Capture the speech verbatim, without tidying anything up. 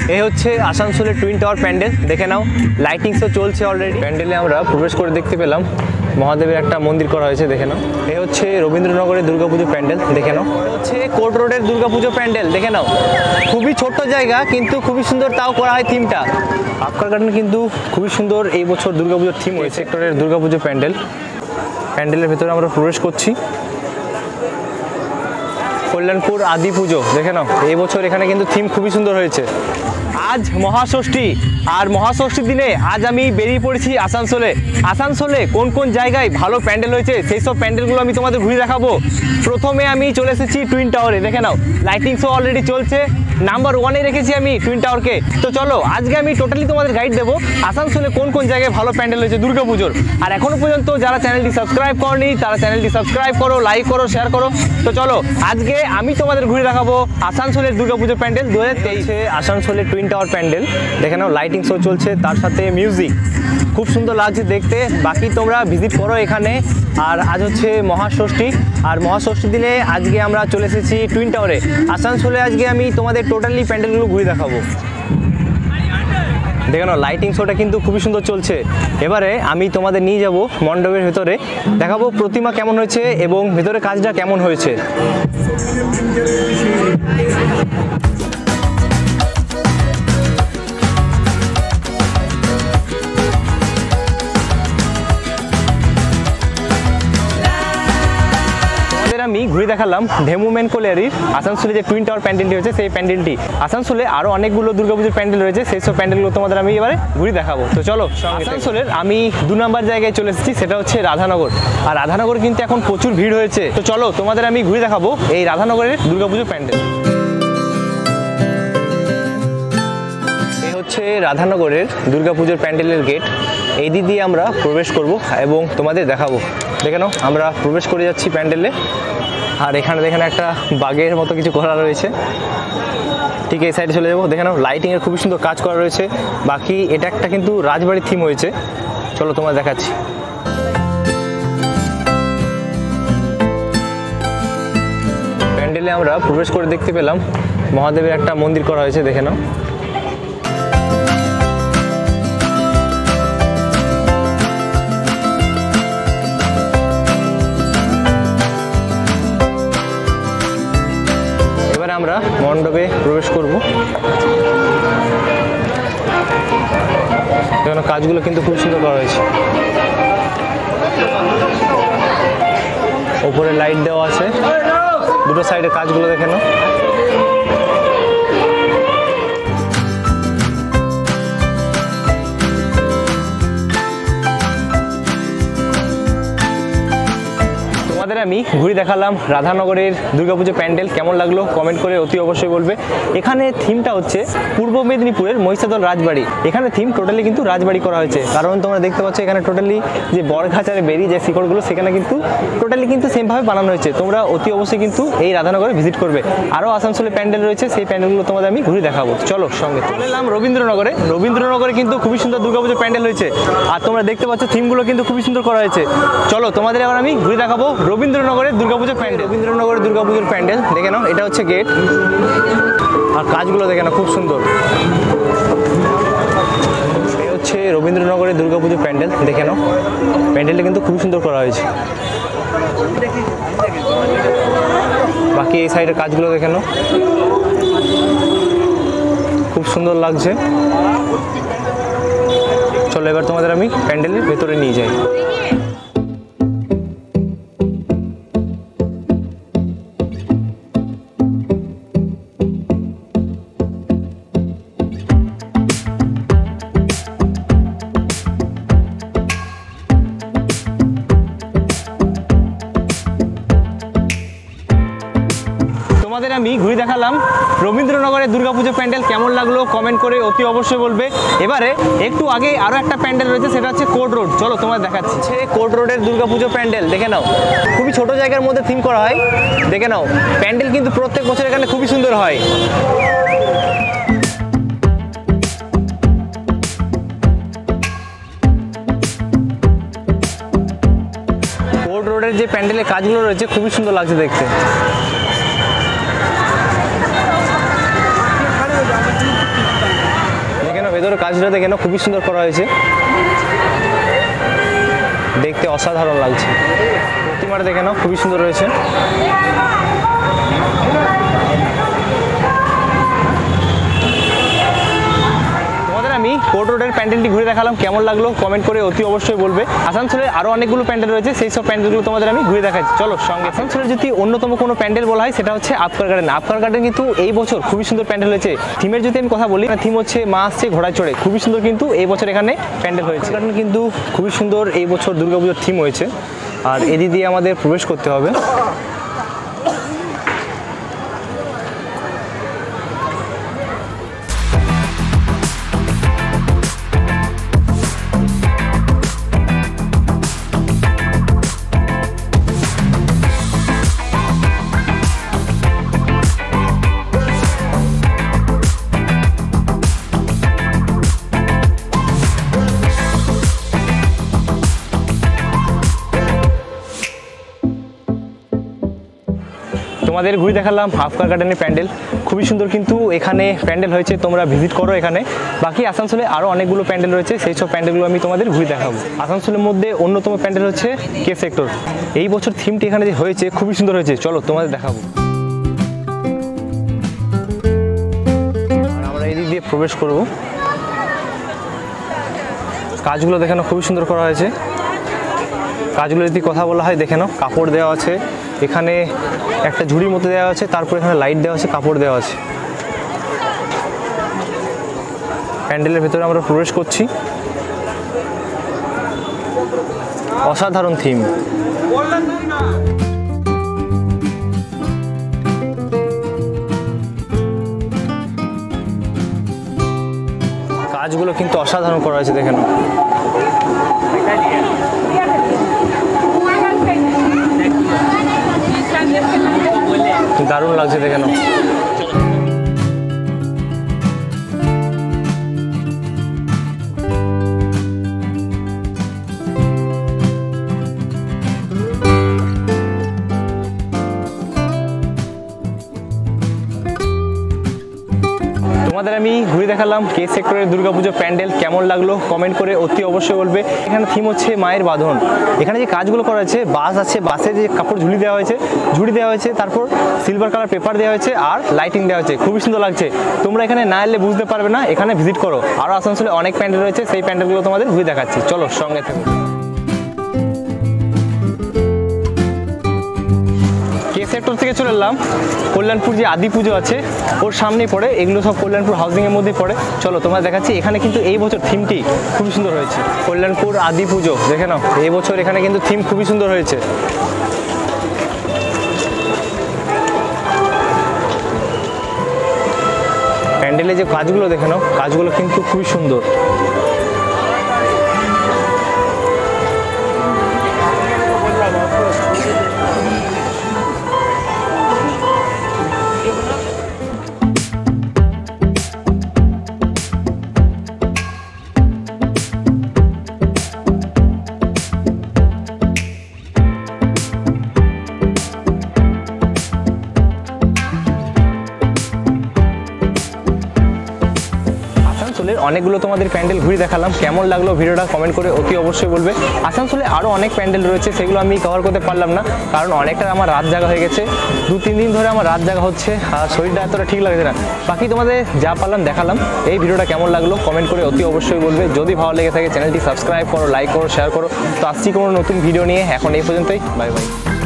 এই হচ্ছে আসানসোলের টুইন টাওয়ার প্যান্ডেল, দেখে নাও লাইটিংসও চলছে অলরেডি। প্যান্ডেলে আমরা প্রবেশ করে দেখতে পেলাম মহাদেবের একটা মন্দির করা হয়েছে, দেখে নাও। এই হচ্ছে রবীন্দ্রনগরের দুর্গাপুজো প্যান্ডেল, দেখে নাও। হচ্ছে কোর্ট রোডের দুর্গাপুজো প্যান্ডেল, দেখে নাও। খুবই ছোট্ট জায়গা কিন্তু খুবই সুন্দর, তাও করা হয় থিমটা। আপকার গার্ডেন কিন্তু খুবই সুন্দর এই বছর দুর্গাপুজোর থিম হয়েছে। সেক্টরের দুর্গাপুজো প্যান্ডেল, প্যান্ডেলের ভেতরে আমরা প্রবেশ করছি। কল্যাণপুর আদি পুজো, দেখে নাও এই বছর এখানে কিন্তু থিম খুবই সুন্দর হয়েছে। আজ মহাষষ্ঠী, আর মহাষষ্ঠীর দিনে আজ আমি বেরিয়ে পড়েছি আসানসোলে। আসানসোলে কোন কোন জায়গায় ভালো প্যান্ডেল হয়েছে সেই সব প্যান্ডেলগুলো আমি তোমাদের ঘুরে দেখাবো। প্রথমে আমি চলে এসেছি টুইন টাওয়ারে, দেখে নাও লাইটিংসও অলরেডি চলছে। নাম্বার ওয়ানে রেখেছি আমি টুইন টাওয়ারকে। তো চলো আজকে আমি টোটালি তোমাদের গাইড দেবো আসানসোলে কোন কোন জায়গায় ভালো প্যান্ডেল হয়েছে দুর্গাপুজোর। আর এখনো পর্যন্ত যারা চ্যানেলটি সাবস্ক্রাইব করনি তারা চ্যানেলটি সাবস্ক্রাইব করো, লাইক করো, শেয়ার করো। তো চলো আজকে আমি তোমাদের ঘুরে দেখাবো আসানসোলের দুর্গাপুজো প্যান্ডেল দু হাজার তেইশে। আসানসোলের টুইন টাওয়ার প্যান্ডেল, দেখে নাও লাইটিং শো চলছে, তার সাথে মিউজিক খুব সুন্দর লাগছে দেখতে। বাকি তোমরা ভিজিট করো এখানে। আর আজ হচ্ছে মহাষষ্ঠী, আর মহাষষ্ঠীর দিনে আজকে আমরা চলে এসেছি টুইন টাওয়ারে আসানসোলে। আজকে আমি তোমাদের টোটালি প্যান্ডেলগুলো ঘুরে দেখাবো। দেখে নাও লাইটিং শোটা কিন্তু খুবই সুন্দর চলছে। এবারে আমি তোমাদের নিয়ে যাব মণ্ডপের ভেতরে, দেখাবো প্রতিমা কেমন হয়েছে এবং ভেতরে কাজটা কেমন হয়েছে। আমি ঘুরে দেখালাম ঢেমু মেন কোলিয়ারির আসানসোলে যে টুইন টাওয়ার প্যান্ডেলটি হয়েছে সেই প্যান্ডেলটি। আসানসোলে আরও অনেকগুলো দুর্গাপুজোর প্যান্ডেল রয়েছে, সেই সব প্যান্ডেলগুলো তোমাদের আমি এবারে ঘুরে দেখাবো। তো চলো, আসানসোলের আমি দু নম্বর জায়গায় চলে এসেছি, সেটা হচ্ছে রাধানগর। আর রাধানগর কিন্তু এখন প্রচুর ভিড় হয়েছে। তো চলো তোমাদের আমি ঘুরে দেখাবো এই রাধানগরের দুর্গাপুজোর প্যান্ডেল। এই হচ্ছে রাধানগরের দুর্গাপুজোর প্যান্ডেলের গেট। এই দিক দিয়ে আমরা প্রবেশ করব এবং তোমাদের দেখাবো। দেখে নাও আমরা প্রবেশ করে যাচ্ছি প্যান্ডেলে। আর এখানে দেখেন একটা বাগের মতো কিছু করা রয়েছে, ঠিক এই সাইডে চলে যাবো। দেখে নাও লাইটিংয়ের খুবই সুন্দর কাজ করা রয়েছে। বাকি এটা একটা কিন্তু রাজবাড়ির থিম হয়েছে, চলো তোমার দেখাচ্ছি। প্যান্ডেলে আমরা প্রবেশ করে দেখতে পেলাম মহাদেবের একটা মন্দির করা হয়েছে, দেখে নাও। আমরা মণ্ডপে প্রবেশ করব। এখানে কাজগুলো কিন্তু খুব সুন্দর করা হয়েছে, উপরে লাইট দেওয়া আছে, দুটো সাইডে কাজগুলো দেখে নাও। আমি ঘুরে দেখালাম রাধানগরের দুর্গাপুজো প্যান্ডেল, কেমন লাগলো কমেন্ট করে অতি অবশ্যই বলবে। এখানে থিমটা হচ্ছে পূর্ব মেদিনীপুরের মহিষাদল রাজবাড়ি। এখানে থিম টোটালি কিন্তু রাজবাড়ি করা হয়েছে, কারণ তোমরা দেখতে পাচ্ছ এখানে টোটালি যে বরগাছারে বেরিয়ে যে শিকড়গুলো সেখানে কিন্তু টোটালি কিন্তু সেমভাবে বানানো হয়েছে। তোমরা অতি অবশ্যই কিন্তু এই রাধানগরে ভিজিট করবে। আরও আসানসোলে প্যান্ডেল রয়েছে, সেই প্যান্ডেলগুলো তোমাদের আমি ঘুরে দেখাবো। চলো সঙ্গে চলে এলাম রবীন্দ্রনগরে। রবীন্দ্রনগরে কিন্তু খুবই সুন্দর দুর্গাপুজো প্যান্ডেল হয়েছে, আর তোমরা দেখতে পাচ্ছ থিমগুলো কিন্তু খুবই সুন্দর করা হয়েছে। চলো তোমাদের এবার আমি ঘুরে দেখাবো রবীন্দ্রনগরের দুর্গাপুজোর প্যান্ডেল। রবীন্দ্রনগরের দুর্গাপুজোর প্যান্ডেল দেখে নাও, এটা হচ্ছে গেট। আর কাজগুলো দেখে নাও খুব সুন্দর। এই হচ্ছে রবীন্দ্রনগরের দুর্গাপুজোর প্যান্ডেল, দেখে নাও প্যান্ডেলটা কিন্তু খুব সুন্দর করা হয়েছে। বাকি এই সাইডের কাজগুলো দেখে নাও, খুব সুন্দর লাগছে। চলো এবার তোমাদের আমি প্যান্ডেলের ভেতরে নিয়ে যাই। তোমাদের আমি ঘুরে দেখালাম রবীন্দ্রনগরের দুর্গাপুজো প্যান্ডেল, কেমন লাগলো কমেন্ট করে অতি অবশ্যই বলবে। এবারে একটু আগে আরো একটা প্যান্ডেল রয়েছে, সেটা হচ্ছে কোর্ট রোড। চলো তোমার দেখাচ্ছি কোর্ট রোডের দুর্গাপুজো প্যান্ডেল, দেখে নাও খুবই ছোট জায়গার মধ্যে থিম করা হয়। দেখে নাও প্যান্ডেল কিন্তু প্রত্যেক বছর এখানে খুবই সুন্দর হয়। কোর্ট রোডের যে প্যান্ডেলের কাজগুলো রয়েছে খুবই সুন্দর লাগছে দেখতে। ভেতরে কাজটা দেখে না খুবই সুন্দর করা হয়েছে, দেখতে অসাধারণ লাগছে। প্রতিমাটা দেখে নাও খুবই সুন্দর রয়েছে। আমি কোর্ট রোডের প্যান্ডেলটি ঘুরে দেখালাম, কেমন লাগলো কমেন্ট করে অতি অবশ্যই বলবে। আসানসোলে আরও অনেকগুলো প্যান্ডেল রয়েছে, সেই সব প্যান্ডেলগুলো তোমাদের আমি ঘুরে দেখাচ্ছি, চলো সঙ্গে। আসানসোলের যদি অন্যতম কোনো প্যান্ডেল বলা হয় সেটা হচ্ছে আপকার গার্ডেন। আপকার গার্ডেন কিন্তু এই বছর খুবই সুন্দর প্যান্ডেল হয়েছে। থিমের যদি আমি কথা বলি, থিম হচ্ছে মা আসছে ঘোড়ায় চড়ে, খুবই সুন্দর কিন্তু এই বছর এখানে প্যান্ডেল হয়েছে। গার্ডেন কিন্তু খুবই সুন্দর এই বছর দুর্গাপুজোর থিম হয়েছে। আর এদিক দিয়ে আমাদের প্রবেশ করতে হবে। তোমাদের ঘুরে দেখালাম আপকার গার্ডেনের প্যান্ডেল, খুবই সুন্দর কিন্তু এখানে প্যান্ডেল হয়েছে, তোমরা ভিজিট করো এখানে। বাকি আসানসোলে আরও অনেকগুলো প্যান্ডেল রয়েছে, সেই সব প্যান্ডেলগুলো আমি তোমাদের ঘুরে দেখাবো। আসানসোলের মধ্যে অন্যতম প্যান্ডেল হচ্ছে কে সেক্টর। এই বছর থিমটি এখানে যে হয়েছে খুবই সুন্দর হয়েছে, চলো তোমাদের দেখাবো। আর আমরা এই দিক দিয়ে প্রবেশ করব। কাজগুলো দেখে নাও খুবই সুন্দর করা হয়েছে। কাজগুলো যদি কথা বলা হয় দেখে নাও, কাপড় দেওয়া আছে এখানে, একটা ঝুড়ির মতো দেওয়া আছে, তারপর এখানে লাইট দেওয়া আছে, কাপড় দেওয়া আছে। প্যান্ডেলের ভেতরে আমরা প্রবেশ করছি, অসাধারণ থিম। কাজগুলো কিন্তু অসাধারণ করা হয়েছে দেখে নাও। দারুণ লাগছে দেখে নাও। তোমাদের আমি ঘুরে দেখালাম কে সেক্টরের দুর্গাপুজো প্যান্ডেল, কেমন লাগলো কমেন্ট করে অতি অবশ্যই বলবে। এখানে থিম হচ্ছে মায়ের বাঁধন। এখানে যে কাজগুলো করা হয়েছে, বাস আছে, বাসে যে কাপড় ঝুলি দেওয়া হয়েছে, ঝুড়ি দেওয়া হয়েছে, তারপর সিলভার কালার পেপার দেওয়া হয়েছে আর লাইটিং দেওয়া হয়েছে, খুবই সুন্দর লাগছে। তোমরা এখানে না এলে বুঝতে পারবে না, এখানে ভিজিট করো। আরও আসানসোলে অনেক প্যান্ডেল রয়েছে, সেই প্যান্ডেলগুলো তোমাদের ঘুরে দেখাচ্ছি, চলো সঙ্গে থেকো। কে সেক্টর থেকে চলে এলাম কল্যাণপুর যে আদি পুজো আছে ওর সামনে পড়ে, এগুলো সব কল্যাণপুর হাউজিং এর মধ্যে পড়ে। চলো তোমরা দেখাচ্ছি, এখানে কিন্তু এই বছর থিমটি খুবই সুন্দর হয়েছে। কল্যাণপুর আদি পুজো দেখে নাও, এই বছর এখানে কিন্তু থিম খুবই সুন্দর হয়েছে। প্যান্ডেলে যে কাজগুলো দেখে নাও, কাজগুলো কিন্তু খুবই সুন্দর। অনেকগুলো তোমাদের প্যান্ডেল ঘুরে দেখালাম, কেমন লাগলো ভিডিওটা কমেন্ট করে অতি অবশ্যই বলবে। আসানসোলে আরও অনেক প্যান্ডেল রয়েছে, সেগুলো আমি কভার করতে পারলাম না, কারণ অনেকটা আমার রাত জাগা হয়ে গেছে। দু তিন দিন ধরে আমার রাত জাগা হচ্ছে আর শরীরটা এতটা ঠিক লাগছে না। বাকি তোমাদের যা পারলাম দেখালাম। এই ভিডিওটা কেমন লাগলো কমেন্ট করে অতি অবশ্যই বলবে। যদি ভালো লেগে থাকে চ্যানেলটি সাবস্ক্রাইব করো, লাইক করো, শেয়ার করো। তো আসছি কোনো নতুন ভিডিও নিয়ে, এখন এই পর্যন্তই, বাই বাই।